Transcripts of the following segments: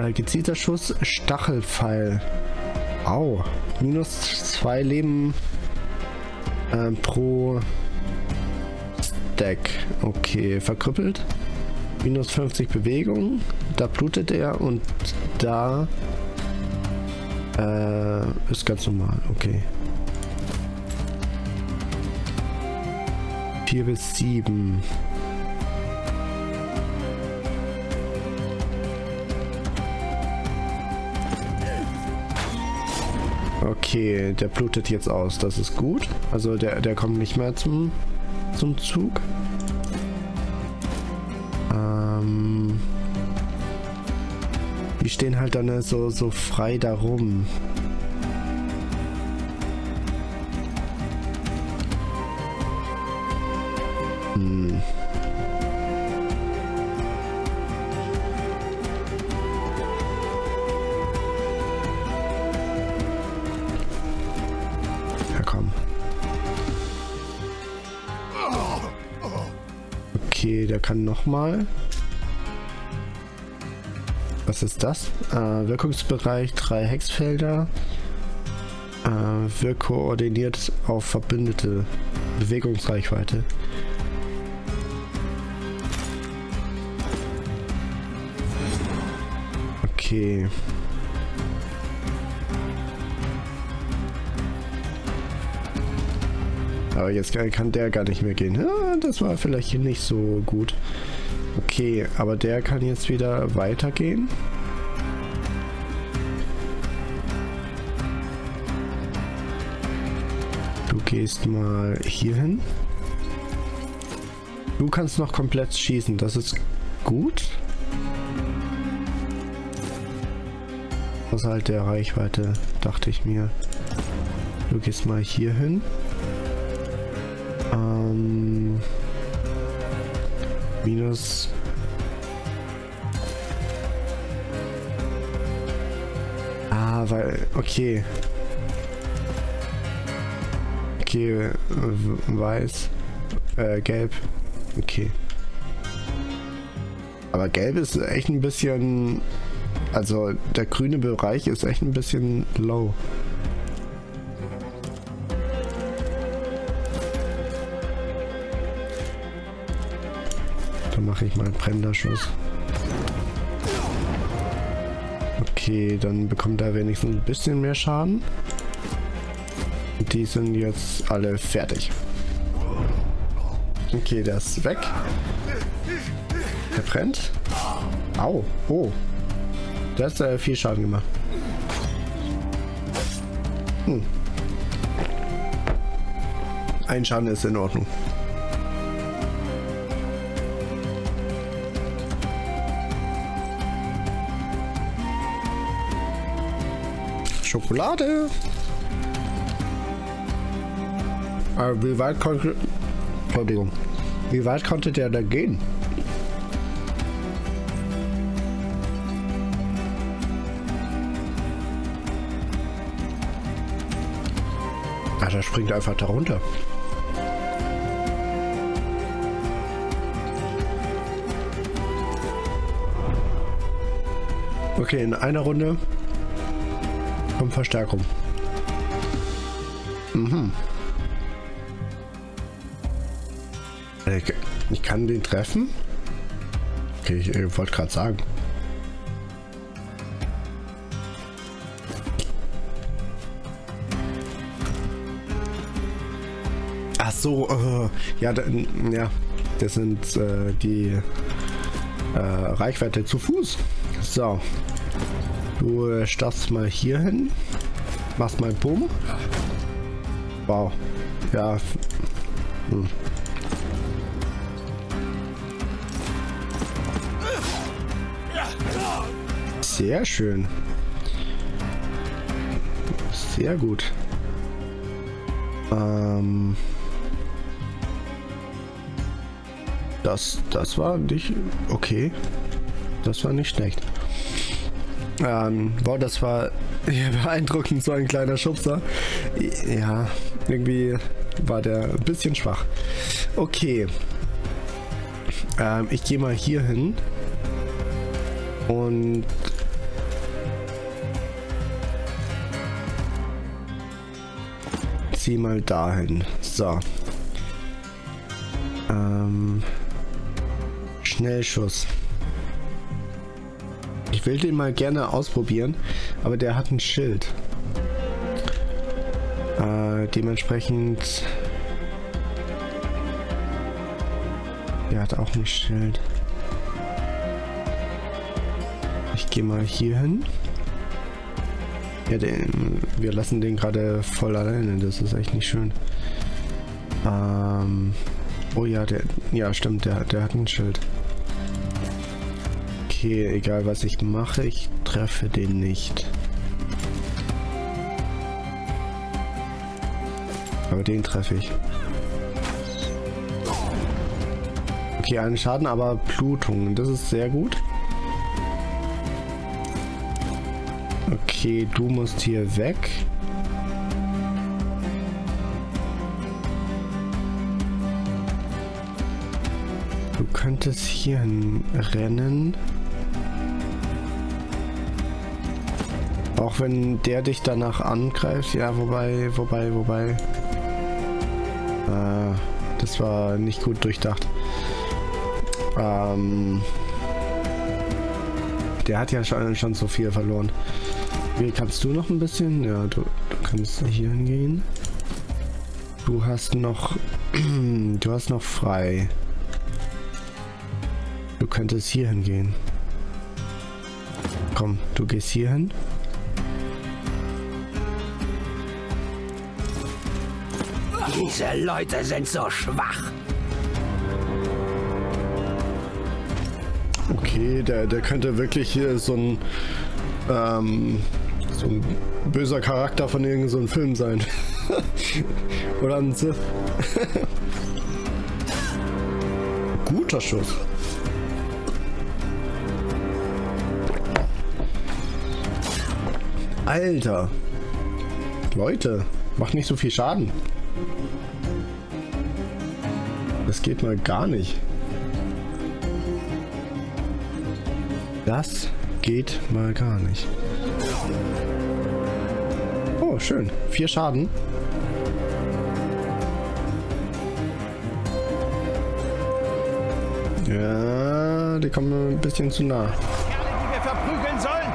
Gezielter Schuss, Stachelpfeil. Au. Minus 2 Leben pro Stack. Okay, verkrüppelt. Minus 50 Bewegung. Da blutet er und da ist ganz normal. Okay. 4 bis 7. Okay, der blutet jetzt aus. Das ist gut. Also der kommt nicht mehr zum Zug. Die stehen halt dann so frei da rum. Ja, komm. Okay, der kann nochmal. Was ist das? Wirkungsbereich 3 Hexfelder. Wirkt koordiniert auf Verbündete. Bewegungsreichweite. Okay. Aber jetzt kann der gar nicht mehr gehen. Ja, das war vielleicht nicht so gut. Okay, aber der kann jetzt wieder weitergehen. Du gehst mal hier hin. Du kannst noch komplett schießen, das ist gut. Außerhalb der Reichweite, dachte ich mir. Du gehst mal hier hin. Minus. Weil. Okay. Okay, weiß. Gelb. Okay. Aber gelb ist echt ein bisschen. Also der grüne Bereich ist echt ein bisschen low. Dann mache ich mal einen Brennerschuss. Okay, dann bekommt er wenigstens ein bisschen mehr Schaden. Und die sind jetzt alle fertig. Okay, der ist weg. Der brennt. Au. Oh. Der hat viel Schaden gemacht. Ein Schaden ist in Ordnung. Schokolade. Aber wie weit konnte... Entschuldigung. Wie weit konnte der da gehen? Ach, der springt einfach da runter. Okay, in einer Runde kommt Verstärkung. Ich kann den treffen? Okay, ich wollte gerade sagen. Ach so, ja, ja, das sind die Reichweite zu Fuß. So, du startst mal hier hin, machst mal Bumm. Wow, ja. Sehr schön. Sehr gut. Das war nicht okay. Das war nicht schlecht. Wow, das war beeindruckend, so ein kleiner Schubser. Ja, irgendwie war der ein bisschen schwach. Okay. Ich gehe mal hier hin. Und zieh mal dahin. So. Schnellschuss. Ich will den mal gerne ausprobieren, aber der hat ein Schild. Dementsprechend... Der hat auch ein Schild. Ich gehe mal hier hin. Ja, wir lassen den gerade voll alleine. Das ist echt nicht schön. Oh ja, ja stimmt, der hat ein Schild. Okay, egal was ich mache, ich treffe den nicht. Aber den treffe ich. Okay, einen Schaden, aber Blutung. Das ist sehr gut. Okay, du musst hier weg. Du könntest hier rennen. Auch wenn der dich danach angreift. Ja, wobei. Das war nicht gut durchdacht. Der hat ja schon so viel verloren. Wie kannst du noch ein bisschen? Ja, du kannst hier hingehen. Du hast noch frei. Du könntest hier hingehen. Komm, du gehst hier hin. Diese Leute sind so schwach. Okay, der könnte wirklich hier so ein böser Charakter von irgendeinem so Film sein. Oder ein Sith. Guter Schuss. Alter. Leute, macht nicht so viel Schaden. Das geht mal gar nicht. Das geht mal gar nicht. Oh, schön. 4 Schaden. Ja, die kommen mir ein bisschen zu nah. Kerle, die wir verprügeln sollen.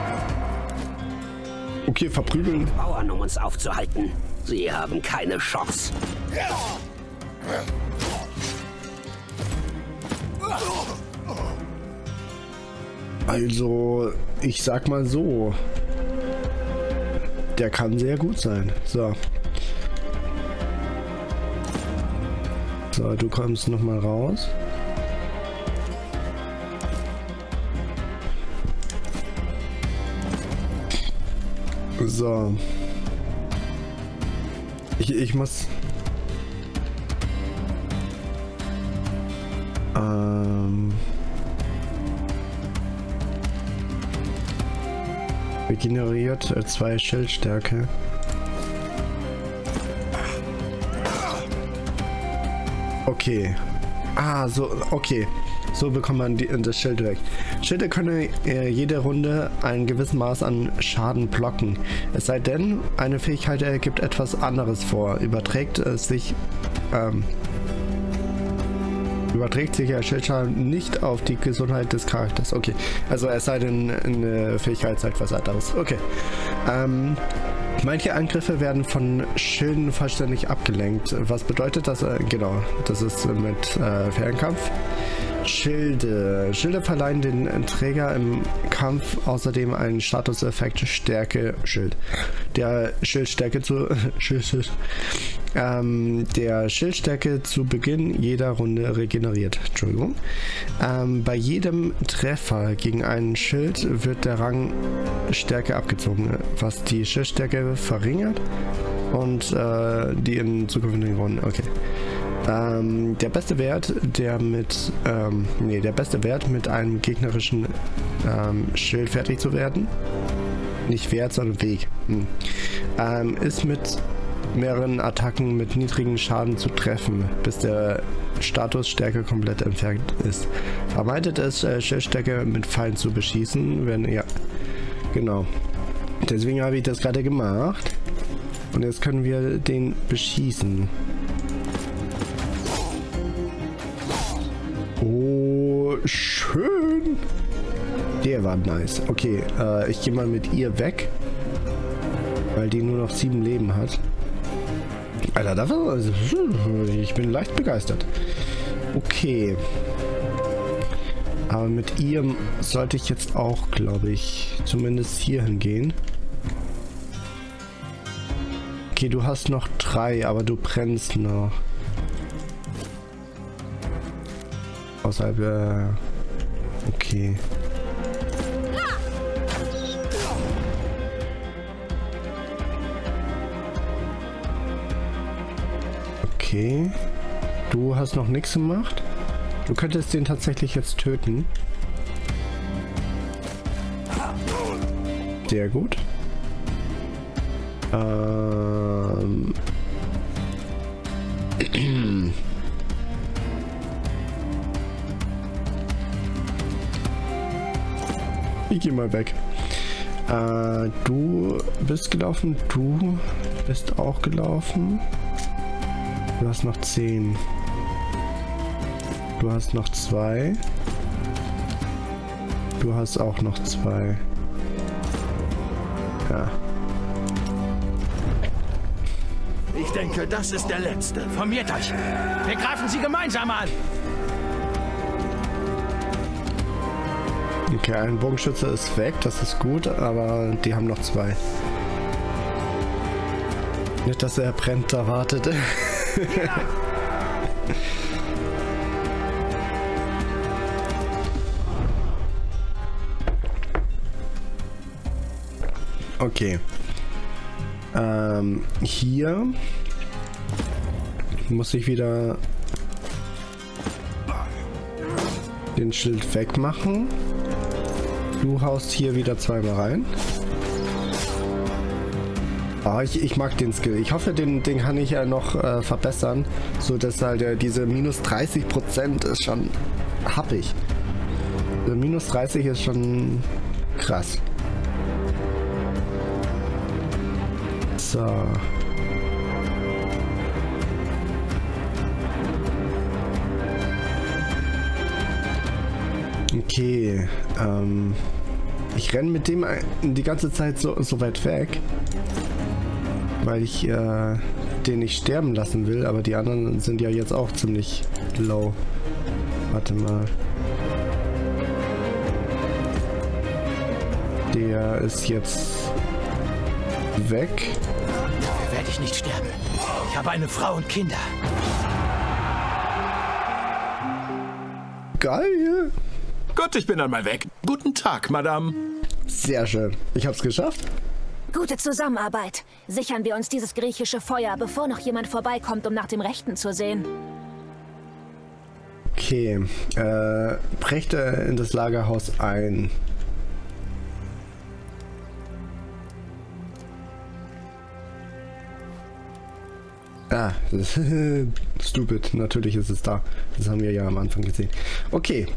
Okay, verprügeln. Bauern, um uns aufzuhalten. Sie haben keine Chance. Also, ich sag mal so. Der kann sehr gut sein. So. So, du kommst noch mal raus. So. Ich muss... Regeneriert 2 Schildstärke. Okay. Ah, so, okay. So bekommt man das Schild weg. Schilde können jede Runde ein gewisses Maß an Schaden blocken. Es sei denn, eine Fähigkeit ergibt etwas anderes vor. Überträgt sich der Schildschaden nicht auf die Gesundheit des Charakters. Okay, also es sei denn, eine Fähigkeit sagt was anderes. Okay. Manche Angriffe werden von Schilden vollständig abgelenkt. Was bedeutet das? Genau, das ist mit Fernkampf. Schilde verleihen den Träger im Kampf außerdem einen Statuseffekt Stärke Schild. Der Schildstärke zu Beginn jeder Runde regeneriert. Entschuldigung. Bei jedem Treffer gegen einen Schild wird der Rang Stärke abgezogen, was die Schildstärke verringert und die in zukünftigen Runden. Okay. Der beste Wert, mit einem gegnerischen Schild fertig zu werden, nicht Wert, sondern Weg, ist mit mehreren Attacken mit niedrigen Schaden zu treffen, bis der Status Stärke komplett entfernt ist. Vermeidet es, Schildstärke mit Pfeilen zu beschießen, wenn, ja, genau. Deswegen habe ich das gerade gemacht. Und jetzt können wir den beschießen. Oh, schön. Der war nice. Okay, ich gehe mal mit ihr weg. Weil die nur noch 7 Leben hat. Alter, ich bin leicht begeistert. Okay. Aber mit ihr sollte ich jetzt auch, glaube ich, zumindest hier hingehen. Okay, du hast noch 3, aber du brennst noch. Außerhalb, okay. Okay. Du hast noch nichts gemacht. Du könntest den tatsächlich jetzt töten. Sehr gut. Ich geh mal weg. Du bist gelaufen. Du bist auch gelaufen. Du hast noch 10. Du hast noch 2. Du hast auch noch 2. Ja. Ich denke, das ist der letzte. Formiert euch. Wir greifen sie gemeinsam an. Okay, ein Bogenschütze ist weg. Das ist gut, aber die haben noch 2. Nicht, dass er brennt, da wartet. Okay. Hier muss ich wieder den Schild wegmachen. Du haust hier wieder zweimal rein. Oh, ich mag den Skill. Ich hoffe, den kann ich ja noch verbessern, so dass halt diese minus 30% ist schon happig. Also minus 30 ist schon krass. So. Okay. Ich renne mit dem die ganze Zeit so weit weg, weil ich den nicht sterben lassen will, aber die anderen sind ja jetzt auch ziemlich low. Warte mal. Der ist jetzt weg. Dafür werde ich nicht sterben. Ich habe eine Frau und Kinder. Geil. Gut, ich bin einmal weg. Guten Tag, Madame. Sehr schön. Ich hab's geschafft. Gute Zusammenarbeit. Sichern wir uns dieses griechische Feuer, bevor noch jemand vorbeikommt, um nach dem Rechten zu sehen. Okay. Brecht in das Lagerhaus ein. Ah, das ist stupid. Natürlich ist es da. Das haben wir ja am Anfang gesehen. Okay.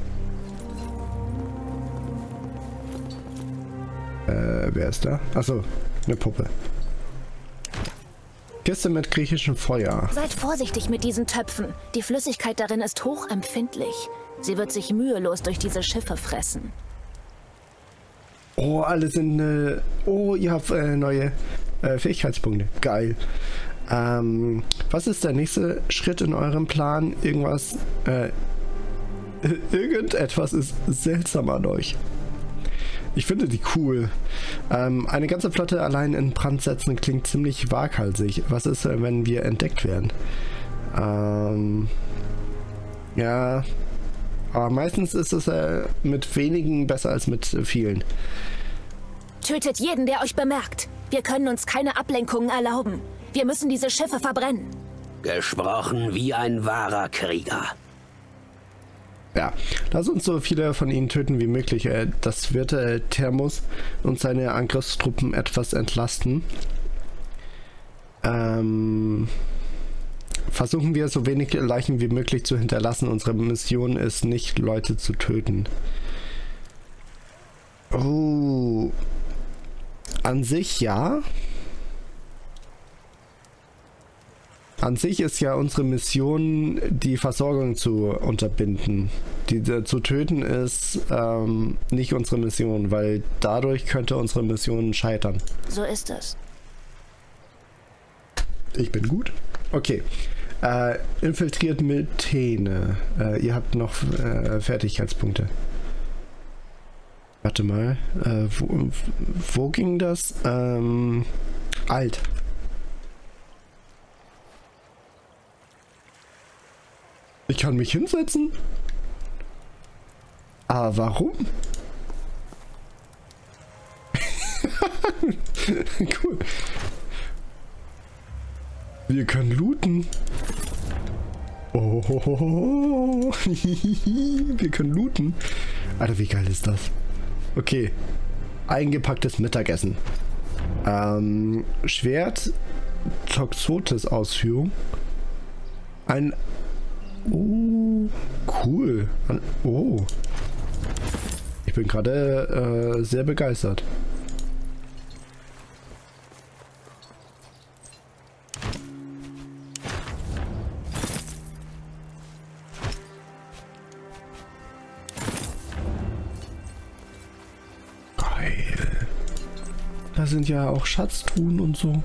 Wer ist da? Achso, eine Puppe. Kiste mit griechischem Feuer. Seid vorsichtig mit diesen Töpfen. Die Flüssigkeit darin ist hochempfindlich. Sie wird sich mühelos durch diese Schiffe fressen. Oh, alle sind... oh, ihr habt neue Fähigkeitspunkte. Geil. Was ist der nächste Schritt in eurem Plan? Irgendwas... irgendetwas ist seltsam an euch. Ich finde die cool. Eine ganze Flotte allein in Brand setzen klingt ziemlich waghalsig. Was ist, wenn wir entdeckt werden? Ja. Aber meistens ist es mit wenigen besser als mit vielen. Tötet jeden, der euch bemerkt. Wir können uns keine Ablenkungen erlauben. Wir müssen diese Schiffe verbrennen. Gesprochen wie ein wahrer Krieger. Ja, lass uns so viele von ihnen töten wie möglich. Das wird Thermos und seine Angriffstruppen etwas entlasten. Versuchen wir so wenig Leichen wie möglich zu hinterlassen. Unsere Mission ist nicht, Leute zu töten. Oh. An sich ja. An sich ist ja unsere Mission, die Versorgung zu unterbinden. Die zu töten ist nicht unsere Mission, weil dadurch könnte unsere Mission scheitern. So ist es. Ich bin gut. Okay. Infiltriert Methene. Ihr habt noch Fertigkeitspunkte. Warte mal. Wo ging das? Alt. Ich kann mich hinsetzen? Aber warum? Cool. Wir können looten. Oh, wir können looten. Alter, wie geil ist das? Okay. Eingepacktes Mittagessen. Schwert. Toxotes Ausführung. Ein... Oh, cool. Oh. Ich bin gerade sehr begeistert. Geil. Da sind ja auch Schatztruhen und so.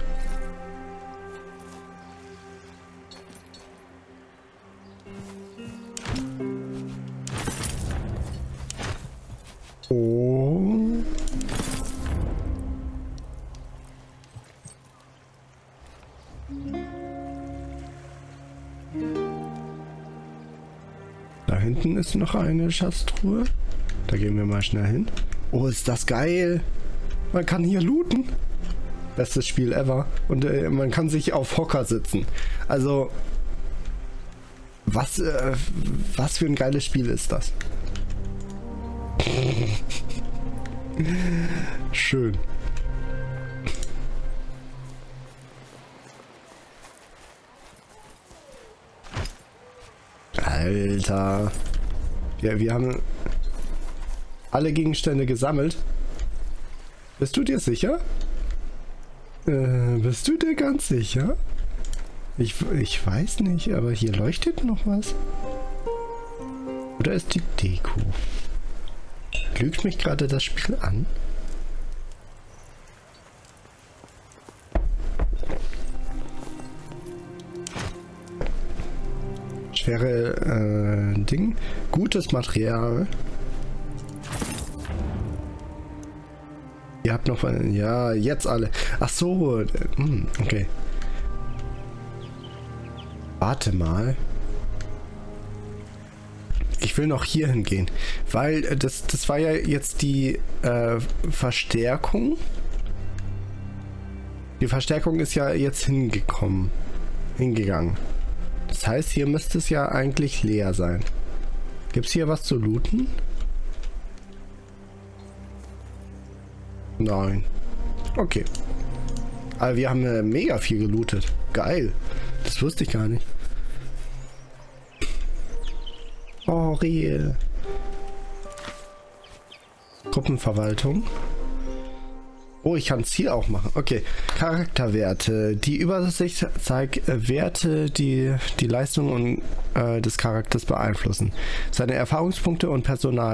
Oh. Da hinten ist noch eine Schatztruhe. Da gehen wir mal schnell hin. Oh, ist das geil. Man kann hier looten. Bestes Spiel ever. Und man kann sich auf Hocker sitzen. Also, was für ein geiles Spiel ist das? Schön. Alter. Ja, wir haben alle Gegenstände gesammelt. Bist du dir sicher? Bist du dir ganz sicher? Ich weiß nicht, aber hier leuchtet noch was. Oder ist die Deko? Lügt mich gerade das Spiel an? Schwere Ding. Gutes Material. Ihr habt noch... Ja, jetzt alle. Ach so. Okay. Warte mal. Ich will noch hier hingehen, weil das war ja jetzt die Verstärkung. Die Verstärkung ist ja jetzt hingegangen. Das heißt, hier müsste es ja eigentlich leer sein. Gibt es hier was zu looten? Nein. Okay. Aber wir haben mega viel gelootet. Geil. Das wusste ich gar nicht. Oh, real. Gruppenverwaltung. Oh, ich kann es hier auch machen. Okay. Charakterwerte. Die Übersicht zeigt Werte, die die Leistung des Charakters beeinflussen. Seine Erfahrungspunkte und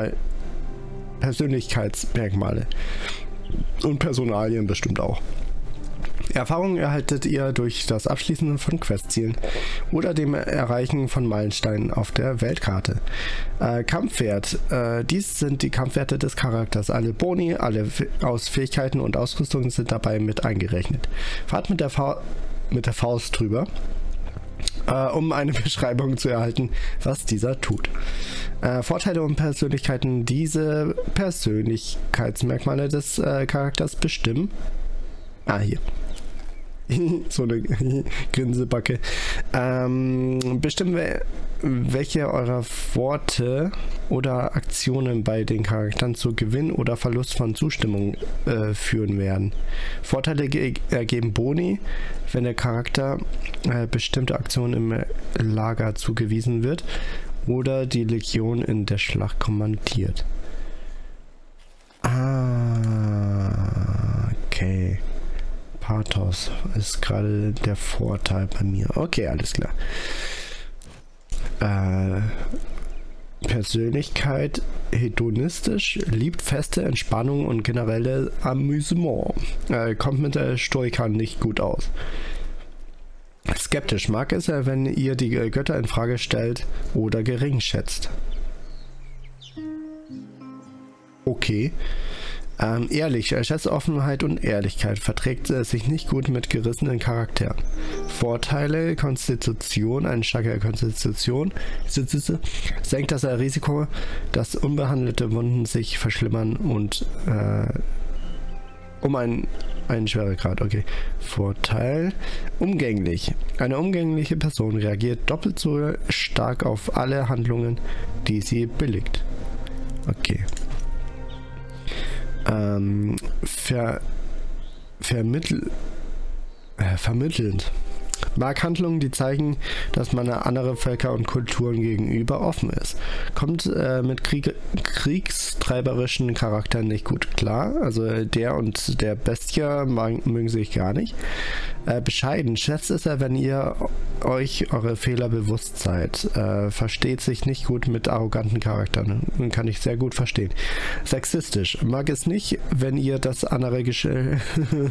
Persönlichkeitsmerkmale. Und Personalien bestimmt auch. Erfahrungen erhaltet ihr durch das Abschließen von Questzielen oder dem Erreichen von Meilensteinen auf der Weltkarte. Kampfwert. Dies sind die Kampfwerte des Charakters. Alle Boni, alle aus Fähigkeiten und Ausrüstungen sind dabei mit eingerechnet. Fahrt mit der Faust drüber, um eine Beschreibung zu erhalten, was dieser tut. Vorteile und Persönlichkeiten. Diese Persönlichkeitsmerkmale des Charakters bestimmen. Hier. So eine Grinsebacke. Bestimmen, welche eurer Worte oder Aktionen bei den Charakteren zu Gewinn oder Verlust von Zustimmung führen werden. Vorteile ergeben Boni, wenn der Charakter bestimmte Aktionen im Lager zugewiesen wird oder die Legion in der Schlacht kommandiert. Okay. Pathos ist gerade der Vorteil bei mir. Okay, alles klar. Persönlichkeit hedonistisch, liebt feste Entspannung und generelle Amüsement. Kommt mit der Stoikern nicht gut aus. Skeptisch mag es er, wenn ihr die Götter in Frage stellt oder gering schätzt. Okay. Ehrlich, er schätzt Offenheit und Ehrlichkeit, verträgt sich nicht gut mit gerissenen Charakteren. Vorteile, Konstitution, eine starke Konstitution, senkt das Risiko, dass unbehandelte Wunden sich verschlimmern und um einen Schweregrad, okay. Vorteil, umgänglich. Eine umgängliche Person reagiert doppelt so stark auf alle Handlungen, die sie billigt. Okay. Vermittelnd. Mag Handlungen, die zeigen, dass man andere Völker und Kulturen gegenüber offen ist. Kommt mit kriegstreiberischen Charakteren nicht gut klar. Also der und der Bestie mögen sich gar nicht. Bescheiden. Schätzt es er, wenn ihr euch eure Fehler bewusst seid. Versteht sich nicht gut mit arroganten Charakteren. Kann ich sehr gut verstehen. Sexistisch. Mag es nicht, wenn ihr das andere Geschlecht...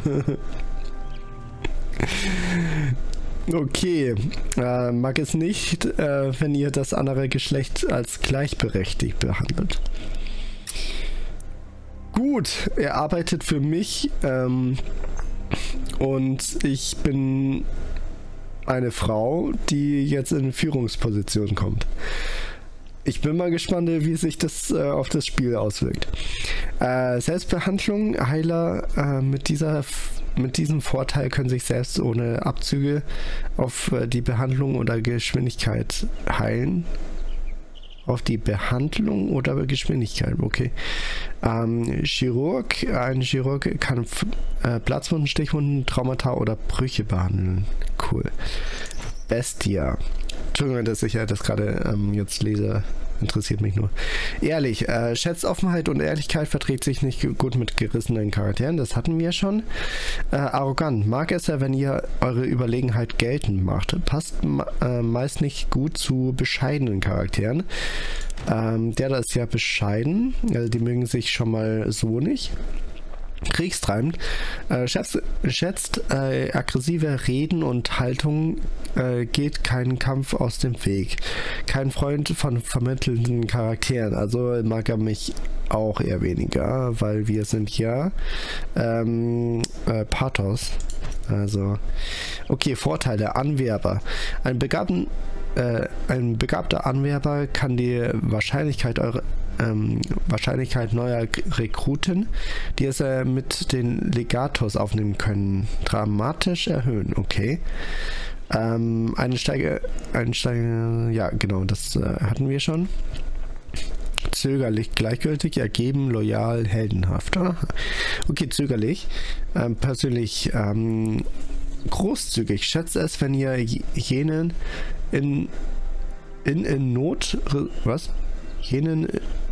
Okay, mag es nicht, wenn ihr das andere Geschlecht als gleichberechtigt behandelt. Gut, er arbeitet für mich und ich bin eine Frau, die jetzt in Führungsposition kommt. Ich bin mal gespannt, wie sich das auf das Spiel auswirkt. Selbstbehandlung, Heiler mit diesem Vorteil können sich selbst ohne Abzüge auf die Behandlung oder Geschwindigkeit heilen. Auf die Behandlung oder Geschwindigkeit, okay. Chirurg, ein Chirurg kann Platzwunden, Stichwunden, Traumata oder Brüche behandeln. Cool. Bestia. Entschuldigung, dass ich das gerade jetzt lese. Interessiert mich nur. Ehrlich, schätzt Offenheit und Ehrlichkeit, verträgt sich nicht gut mit gerissenen Charakteren, das hatten wir schon. Arrogant, mag es ja, wenn ihr eure Überlegenheit geltend macht. Passt meist nicht gut zu bescheidenen Charakteren. Der da ist ja bescheiden, also die mögen sich schon mal so nicht. Kriegstreibend, schätzt aggressive Reden und Haltung, geht kein Kampf aus dem Weg. Kein Freund von vermittelnden Charakteren, also mag er mich auch eher weniger, weil wir sind ja Pathos. Also, okay, Vorteile, Anwerber. Ein begabter Anwerber kann die Wahrscheinlichkeit neuer Rekruten, die es mit den Legatos aufnehmen können, dramatisch erhöhen. Okay. Einsteiger, ja genau, das hatten wir schon. Zögerlich, gleichgültig, ergeben, loyal, heldenhaft. Okay, zögerlich. Persönlich großzügig. Schätzt es, wenn ihr jenen in Not, was? Jenen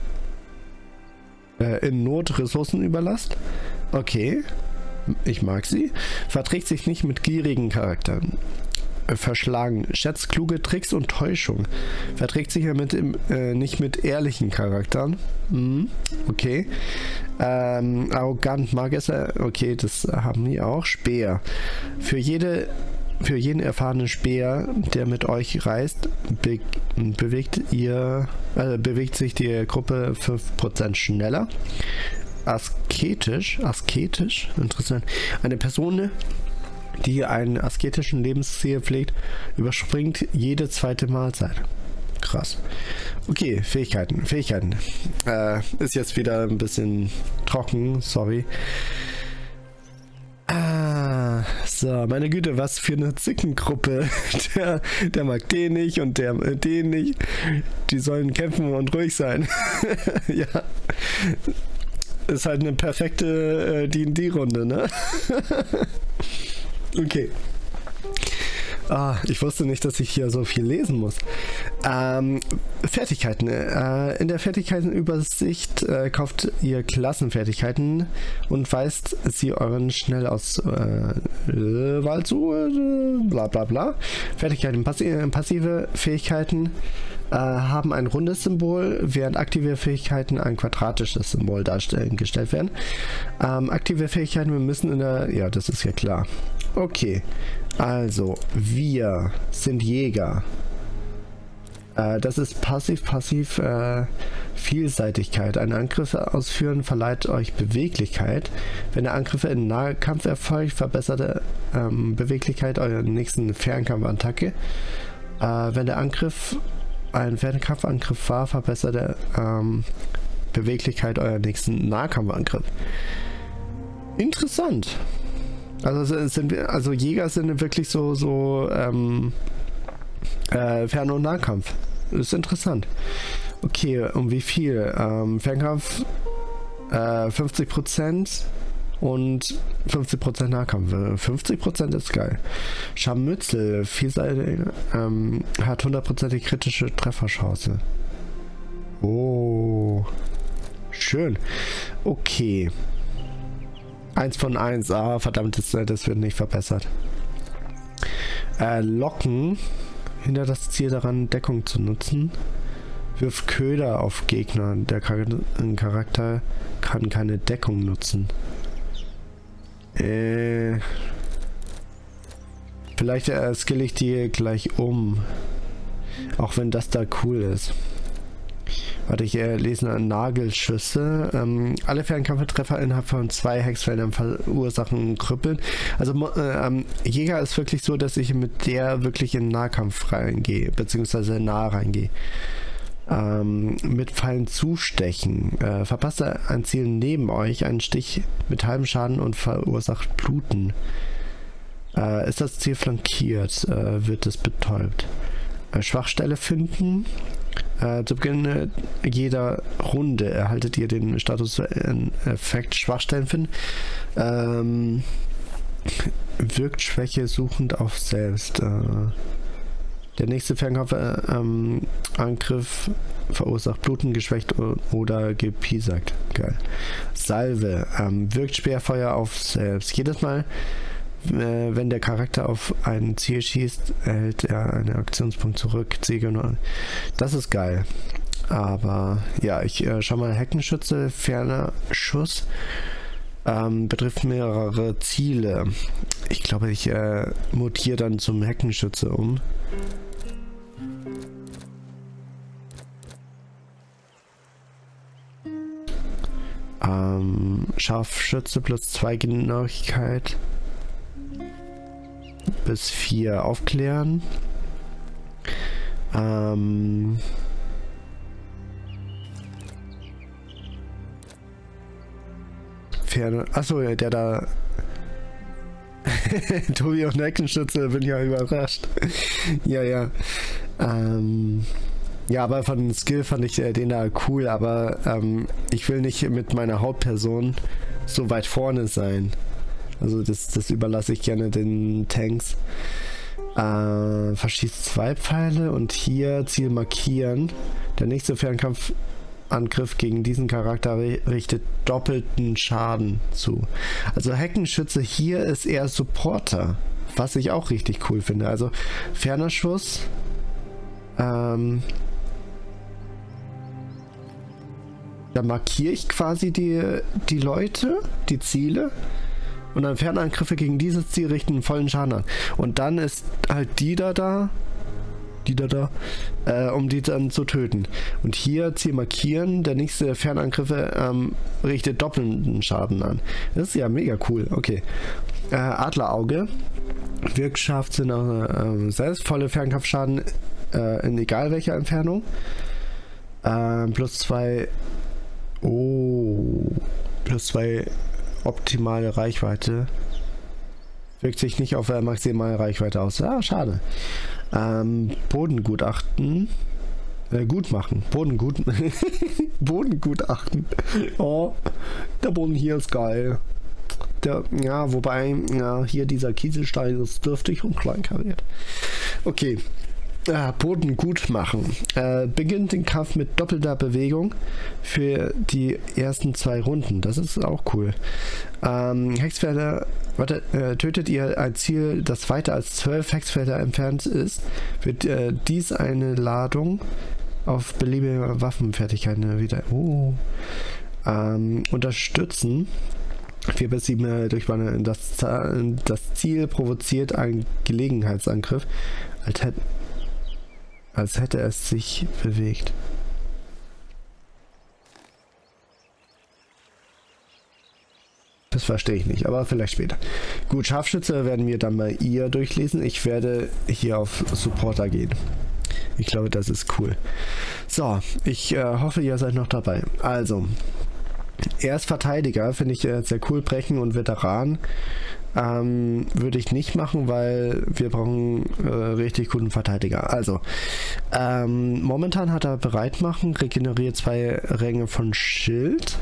in Not Ressourcen überlasst. Okay, ich mag sie. Verträgt sich nicht mit gierigen Charakteren. Verschlagen. Schätzt kluge Tricks und Täuschung. Verträgt sich ja nicht mit ehrlichen Charakteren. Okay. Arrogant mag es. Okay, das haben wir auch. Speer. Für jeden erfahrenen Speer, der mit euch reist, bewegt sich die Gruppe 5% schneller. Asketisch, interessant. Eine Person, die einen asketischen Lebensstil pflegt, überspringt jede zweite Mahlzeit. Krass. Okay, Fähigkeiten. Ist jetzt wieder ein bisschen trocken, sorry. So, meine Güte, was für eine Zickengruppe. Der mag den nicht und der den nicht. Die sollen kämpfen und ruhig sein. Ja. Ist halt eine perfekte D&D-Runde, ne? Okay. Ich wusste nicht, dass ich hier so viel lesen muss. Fertigkeiten. In der Fertigkeitenübersicht kauft ihr Klassenfertigkeiten und weist sie euren Schnellauswahl zu. Bla bla bla. Fertigkeiten. Passive Fähigkeiten haben ein rundes Symbol, während aktive Fähigkeiten ein quadratisches Symbol dargestellt werden. Aktive Fähigkeiten müssen in der... Ja, das ist ja klar. Okay, also wir sind Jäger. Das ist passiv, Vielseitigkeit. Ein Angriff ausführen verleiht euch Beweglichkeit. Wenn der Angriff in Nahkampf erfolgt, verbessert Beweglichkeit eurer nächsten Fernkampfattacke. Wenn der Angriff ein Fernkampfangriff war, verbessert er Beweglichkeit eurer nächsten Nahkampfangriff. Interessant. Also Jäger sind wirklich so Fern- und Nahkampf. Ist interessant. Okay, um wie viel? Fernkampf 50% und 50% Nahkampf. 50% ist geil. Scharmützel, vielseitig, hat 100% kritische Trefferchance. Oh. Schön. Okay. 1 von 1. Ah, verdammt, das wird nicht verbessert. Locken. Hinter das Ziel daran, Deckung zu nutzen. Wirft Köder auf Gegner. Der Charakter kann keine Deckung nutzen. Vielleicht skill ich die gleich um. Auch wenn das da cool ist. Warte, ich lese Nagelschüsse. Alle Fernkampftreffer innerhalb von 2 Hexfeldern verursachen Krüppeln. Also Jäger ist wirklich so, dass ich mit der wirklich in Nahkampf reingehe, beziehungsweise nah reingehe. Mit Pfeilen zustechen. Verpasst ein Ziel neben euch einen Stich mit halbem Schaden und verursacht Bluten. Ist das Ziel flankiert, wird es betäubt. Schwachstelle finden. Zu Beginn jeder Runde erhaltet ihr den Status-Effekt Schwachstellen finden. Wirkt Schwäche suchend auf selbst. Der nächste Fernkampfangriff verursacht Bluten, geschwächt oder gepiesackt. Geil. Salve. Wirkt Speerfeuer auf selbst. Jedes Mal, wenn der Charakter auf ein Ziel schießt, erhält er einen Aktionspunkt zurück. Das ist geil. Aber ja, ich schau mal. Heckenschütze, ferner Schuss. Betrifft mehrere Ziele. Ich glaube, ich mutiere dann zum Heckenschütze um. Scharfschütze plus 2 Genauigkeit. Bis 4 aufklären. Achso, der da. Tobi und Heckenschütze, bin ja überrascht. Ja. Ja, aber von dem Skill fand ich den da cool, aber ich will nicht mit meiner Hauptperson so weit vorne sein. Also das überlasse ich gerne den Tanks. Verschießt 2 Pfeile und hier Ziel markieren. Der nächste Fernkampfangriff gegen diesen Charakter richtet doppelten Schaden zu. Also Heckenschütze hier ist eher Supporter, was ich auch richtig cool finde. Also ferner Schuss. Da markiere ich quasi die Leute, die Ziele. Und dann Fernangriffe gegen dieses Ziel richten einen vollen Schaden an. Und dann ist halt die da, um die dann zu töten. Und hier Ziel markieren, der nächste Fernangriffe richtet doppelten Schaden an. Das ist ja mega cool. Okay. Adlerauge. Wirkt Scharfsinn selbst. Volle Fernkampfschaden in egal welcher Entfernung. Plus 2. Oh. Plus 2 optimale Reichweite. Wirkt sich nicht auf maximale Reichweite aus. Ah, schade. Bodengutachten. Gut machen. Bodengutachten. Oh, der Boden hier ist geil. Charakter. Ja, wobei, ja, hier dieser Kieselstein ist dürftig und kleinkariert. Okay. Boden gut machen. Beginnt den Kampf mit doppelter Bewegung für die ersten 2 Runden. Das ist auch cool. Hexfelder, tötet ihr ein Ziel, das weiter als 12 Hexfelder entfernt ist, wird dies eine Ladung auf beliebige Waffenfertigkeiten wieder unterstützen. 4 bis 7 Durchbahn. Das Ziel provoziert einen Gelegenheitsangriff, als hätte es sich bewegt. Das verstehe ich nicht, aber vielleicht später. Gut, Scharfschütze werden wir dann bei ihr durchlesen. Ich werde hier auf Supporter gehen. Ich glaube, das ist cool. So, ich hoffe, ihr seid noch dabei. Also, er ist Verteidiger, finde ich sehr cool. Brechen und Veteran würde ich nicht machen, weil wir brauchen richtig guten Verteidiger. Also, momentan hat er Bereitmachen, regeneriert 2 Ränge von Schild.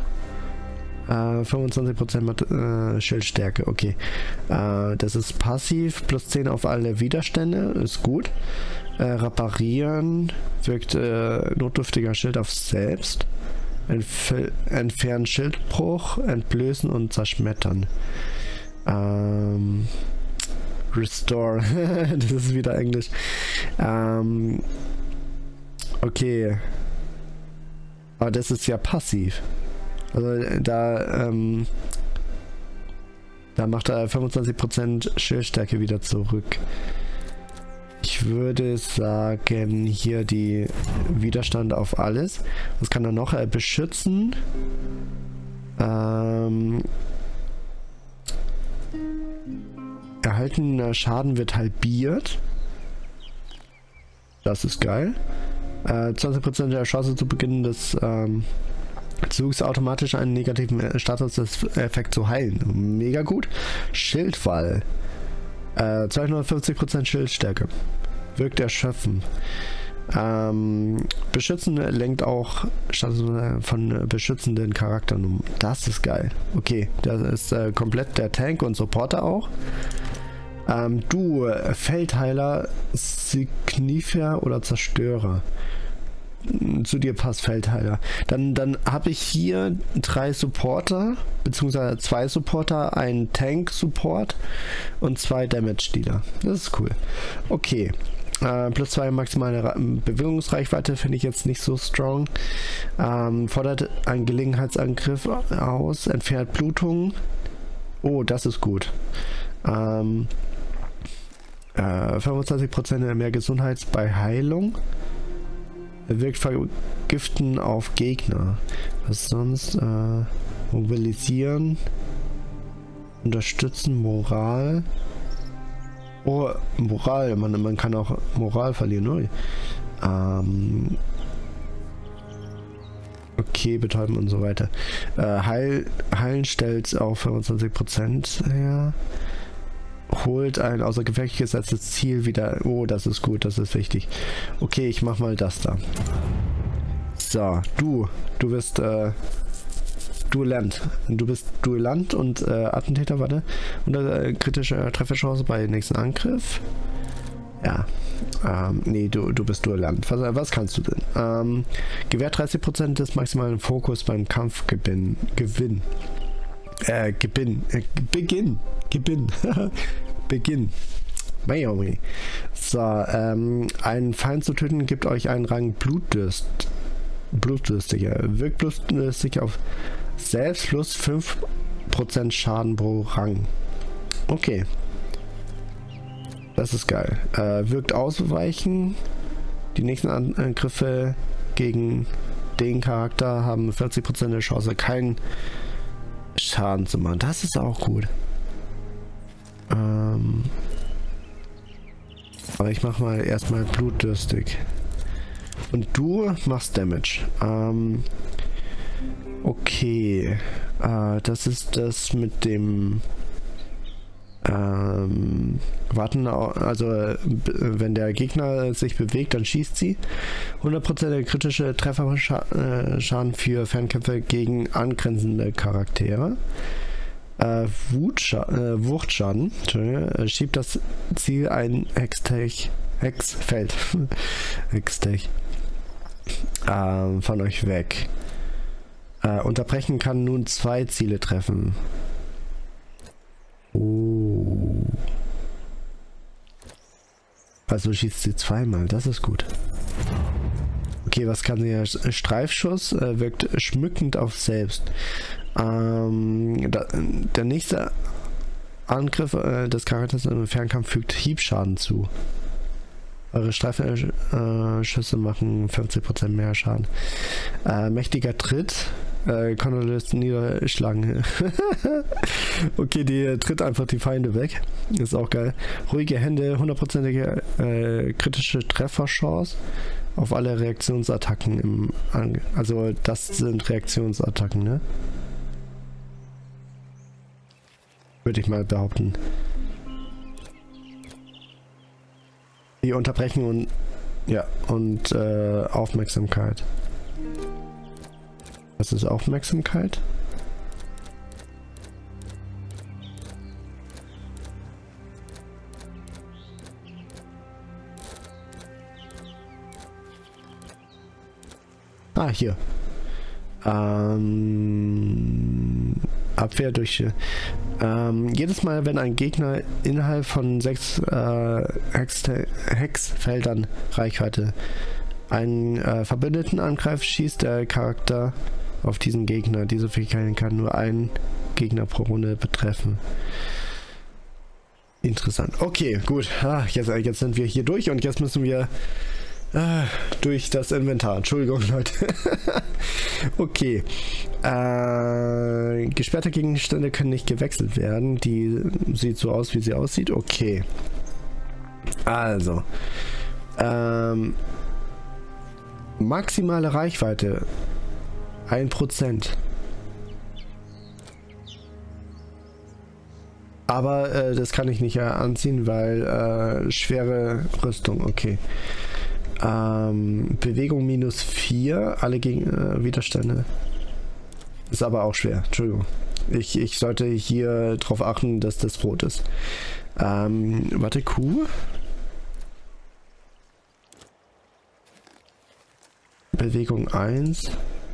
25% Schildstärke, okay. Das ist passiv, plus 10 auf alle Widerstände, ist gut. Reparieren, wirkt notdürftiger Schild auf selbst. Entfernen Schildbruch, entblößen und zerschmettern. Restore, das ist wieder Englisch. Okay. Aber das ist ja passiv. Also da macht er 25% Schildstärke wieder zurück. Ich würde sagen, hier die Widerstand auf alles. Was kann er noch? Beschützen. Erhaltener Schaden wird halbiert. Das ist geil. 20% der Chance zu Beginn des Zugs automatisch einen negativen Statuseffekt zu heilen. Mega gut. Schildwall. 250% Schildstärke. Wirkt erschöpfen. Beschützen lenkt auch von beschützenden Charakteren um. Das ist geil. Okay, das ist komplett der Tank und Supporter auch. Du, Feldheiler, Signifer oder Zerstörer. Zu dir passt Feldheiler. Dann habe ich hier 3 Supporter, beziehungsweise 2 Supporter, einen Tank-Support und 2 Damage-Dealer. Das ist cool. Okay. Plus 2 maximale Bewegungsreichweite finde ich jetzt nicht so strong. Fordert einen Gelegenheitsangriff aus, entfernt Blutung. Oh, das ist gut. 25% mehr Gesundheit bei Heilung. Wirkt Vergiften auf Gegner. Was sonst? Mobilisieren. Unterstützen, Moral. Oh, Moral. Man kann auch Moral verlieren. Okay, betäuben und so weiter. Heilen stellt auf 25% her. Holt ein außer Gefecht gesetztes Ziel wieder. Oh, das ist gut, das ist wichtig. Okay, ich mach mal das da. So, du bist Duellant. Du bist Duellant und Attentäter, warte. Und kritische Trefferchance bei nächsten Angriff. Ja. Nee, du bist Duellant. Was kannst du denn? Gewährt 30% des maximalen Fokus beim Kampfgewinn. Beginn. So, einen Feind zu töten gibt euch einen Rang Blutdürstiger. Wirkt blutdürstig auf selbst plus 5% Schaden pro Rang. Okay. Das ist geil. Wirkt ausweichen. Die nächsten Angriffe gegen den Charakter haben 40% der Chance, keinen Schaden zu machen. Das ist auch gut. Aber ich mache mal erstmal blutdürstig. Und du machst Damage. Okay. Das ist das mit dem Warten, also wenn der Gegner sich bewegt, dann schießt sie. 100% der kritische Trefferschaden für Fernkämpfe gegen angrenzende Charaktere. Wuchtschaden. Schiebt das Ziel ein Hexfeld. Hextech. Von euch weg. Unterbrechen kann nun 2 Ziele treffen. Oh. Also schießt sie zweimal, das ist gut. Okay, was kann sie? Streifschuss wirkt schmückend auf selbst. Der nächste Angriff des Charakters im Fernkampf fügt Hiebschaden zu. Eure Streifschüsse machen 50% mehr Schaden. Mächtiger Tritt. Konnte niederschlagen. Okay, die tritt einfach die Feinde weg. Ist auch geil. Ruhige Hände, 100%ige kritische Trefferchance auf alle Reaktionsattacken also das sind Reaktionsattacken, ne? Würde ich mal behaupten. Die unterbrechen und ja, und Aufmerksamkeit. Was ist Aufmerksamkeit? Ah, hier. Abwehr durch... jedes Mal, wenn ein Gegner innerhalb von 6 Hexfeldern Reichweite einen Verbündeten angreift, schießt der Charakter auf diesen Gegner. Diese Fähigkeit kann nur einen Gegner pro Runde betreffen. Interessant. Okay, gut. Jetzt sind wir hier durch und jetzt müssen wir durch das Inventar. Entschuldigung, Leute. Okay. Gesperrte Gegenstände können nicht gewechselt werden. Die sieht so aus, wie sie aussieht. Okay. Also. Maximale Reichweite 1%. Aber das kann ich nicht anziehen, weil schwere Rüstung, okay. Bewegung -4, alle Widerstände. Ist aber auch schwer, Entschuldigung. Ich sollte hier drauf achten, dass das rot ist. Warte, Q. Bewegung 1.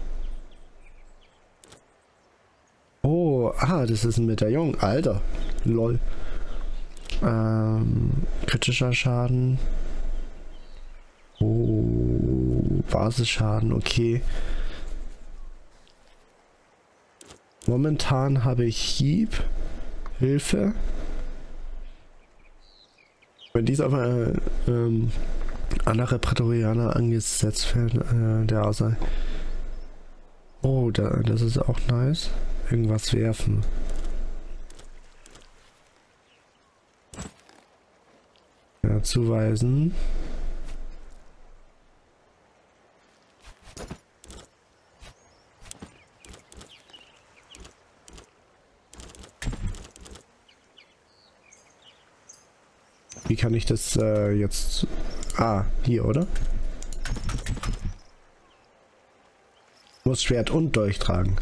Oh, das ist ein Medaillon. Alter. Lol. Kritischer Schaden. Oh, Basisschaden, okay. Momentan habe ich Hieb, Hilfe. Wenn dies auf andere Prätorianer angesetzt werden, der Aussage. Oh, das ist auch nice. Irgendwas werfen. Ja, zuweisen. Wie kann ich das jetzt... hier, oder? Muss Schwert und Dolch tragen.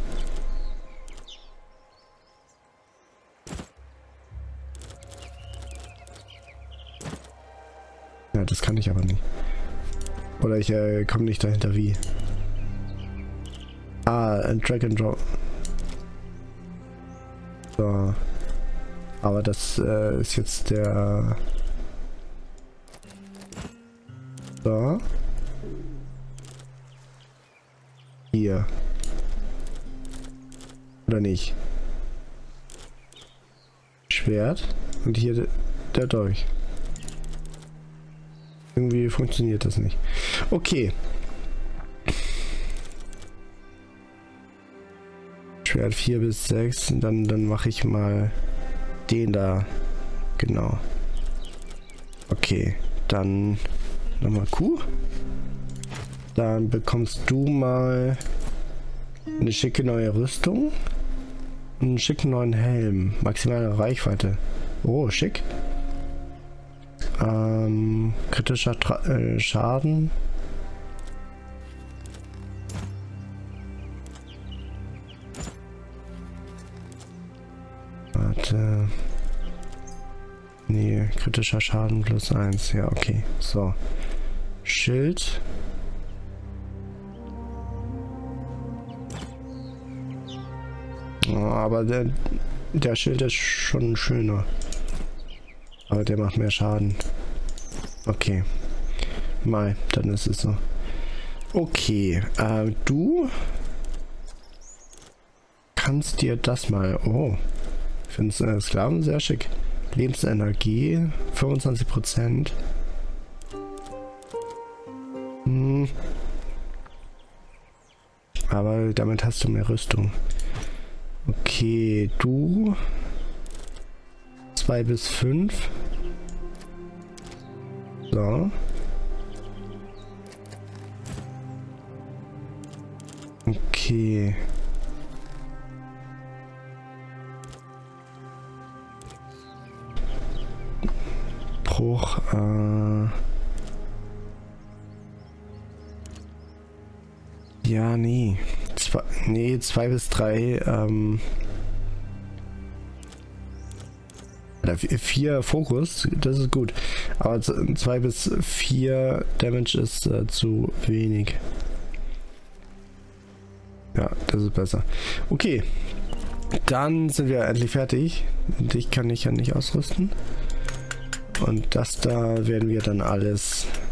Ja, das kann ich aber nicht. Oder ich komme nicht dahinter, wie. Ein Drag and Drop. So. Aber das ist jetzt der... So. Hier. Oder nicht? Schwert. Und hier der Dolch. Irgendwie funktioniert das nicht. Okay. Schwert 4 bis 6. Und dann mache ich mal den da. Genau. Okay. Dann nochmal Q. Dann bekommst du mal eine schicke neue Rüstung. Und einen schicken neuen Helm. Maximale Reichweite. Oh, schick. Kritischer Schaden. kritischer Schaden +1. Ja, okay. So. Schild. Oh, aber der Schild ist schon schöner. Aber der macht mehr Schaden. Okay. Mal, dann ist es so. Okay, du kannst dir das mal... Oh, ich finde Sklaven sehr schick. Lebensenergie, 25%. Aber damit hast du mehr Rüstung. Okay, du 2 bis 5. So. Okay. Bruch, ja, nee. 2 bis 3, 4 Fokus, das ist gut. Aber 2 bis 4 Damage ist zu wenig. Ja, das ist besser. Okay. Dann sind wir endlich fertig. Dich kann ich ja nicht ausrüsten. Und das da werden wir dann alles